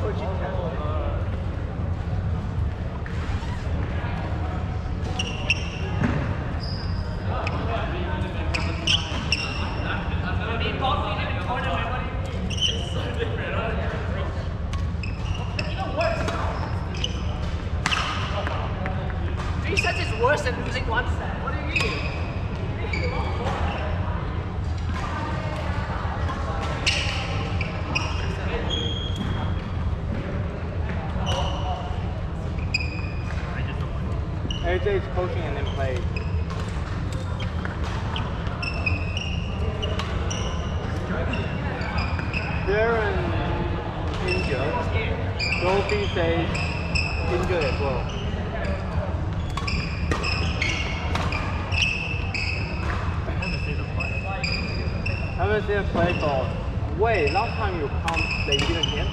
Worse than losing one set. What do you mean? AJ is coaching and then play. Darren injured. Sophie says injured as well. I haven't seen a play for. Wait, last time you come, they didn't came?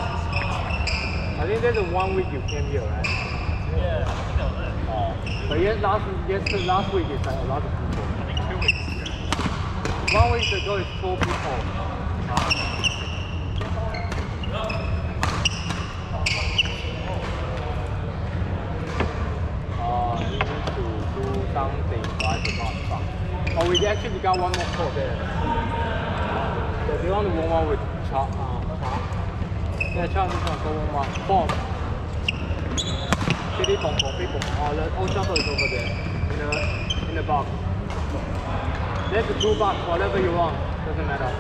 I think there's a 1 week you came here, right? Yeah, I think that was it. Oh. But last week is like a lot of people. I think 2 weeks ago. 1 week ago it's 4 people. You need to do something right about that. Oh, we actually got one more court there. Yeah, do you want to 1-1 with Cha? Yeah, Cha just want to go 1-1. Bomb. Kitty bomb, bomb, big bomb. Oh, the old shuttle is over there. In the box. There's the 2 box, whatever you want. Doesn't matter.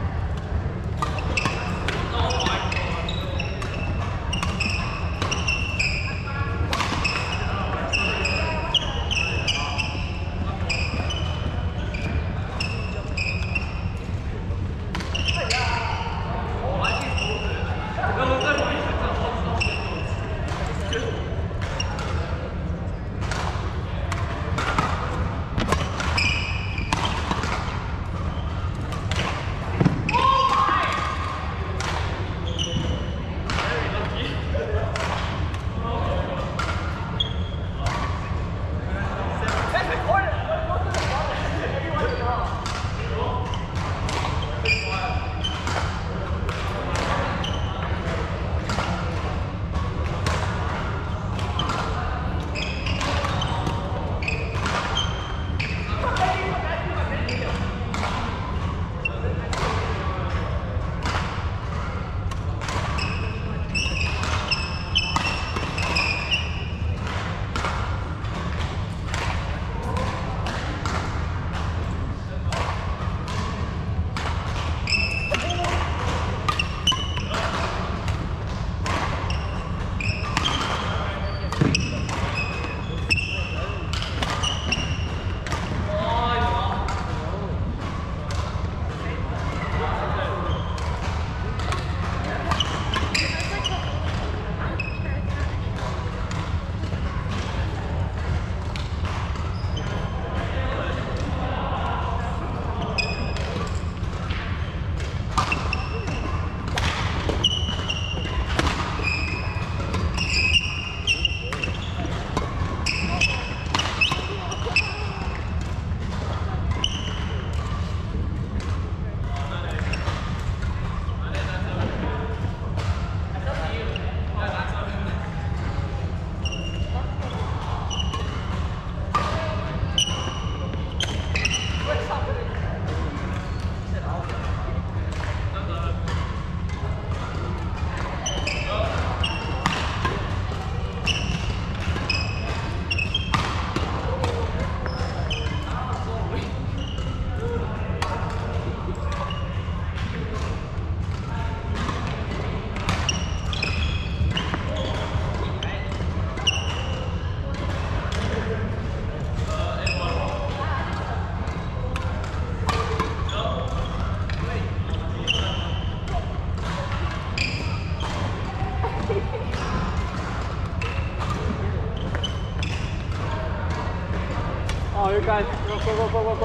Oh, you guys, go. What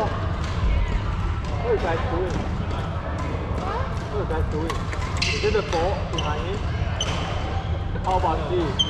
are you guys doing? What are you guys doing? Is it the ball behind him? How about this?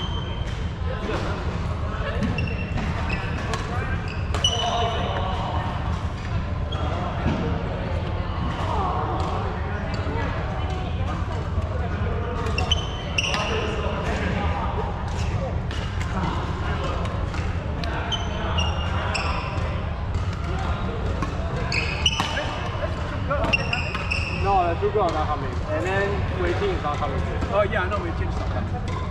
Google are not coming, and then Waiting is not coming too. Oh yeah, I know Waiting is not coming.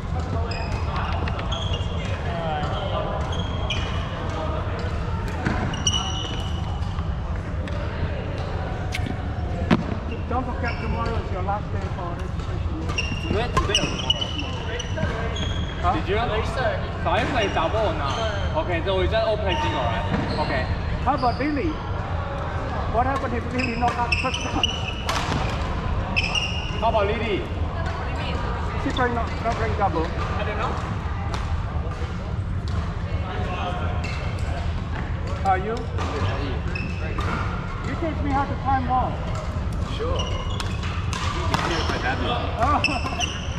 Don't forget tomorrow is your last day for registration. You went today or tomorrow? Huh? Did you? So I play double or not? Okay, so we just all play single, right? Okay. How about Lily? What happened if Lily not got first time? How about Lily? She probably not playing double. I don't know. Are you? You teach me how to climb wall. Sure. You can do it by that. Oh.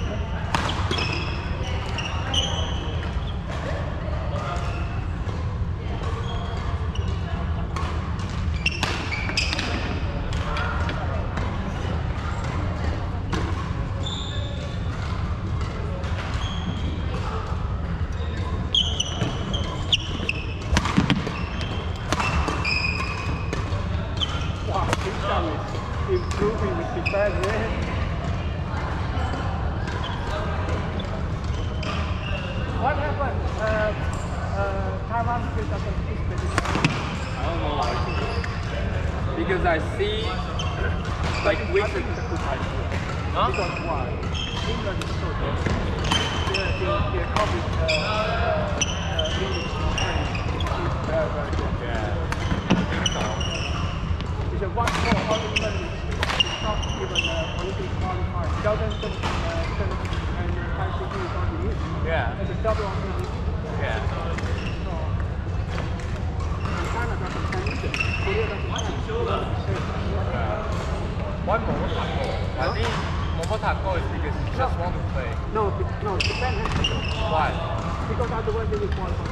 Wow, this guy is improving with the bad way. What happened? Taiwan still doesn't participate. I don't know why. Because I see like weeks ago. Huh? Because why? England is so big. Their COVID English training is very, very good. It's a one more all England is not even Olympic qualified. 2017 and ICT is on the list. Yeah. And the double on the list. Yeah. So, and China doesn't plan either. Korea doesn't plan. They want to be safe. Why Momotako? I think Momotako is because you just want to play. No, Japan has to go. Why? Because otherwise they will qualify.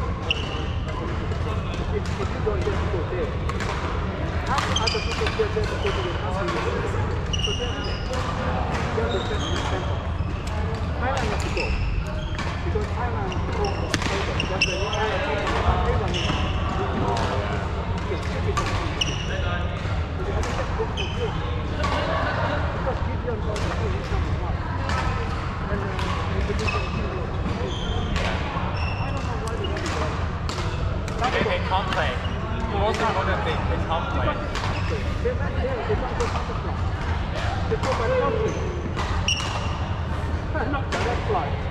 If you don't get to go there, other people get there to go to the country. So they're the best example. Thailand has to go. Because Thailand is so stable. That's the Thailand is distributed. So they have to go to good. Because Gideon goes to do his number one. And the division team will I don't know why they want to go. They can't play. The most important thing, they can't play. They went there, they don't go butterfly. They go by country. Not direct flight.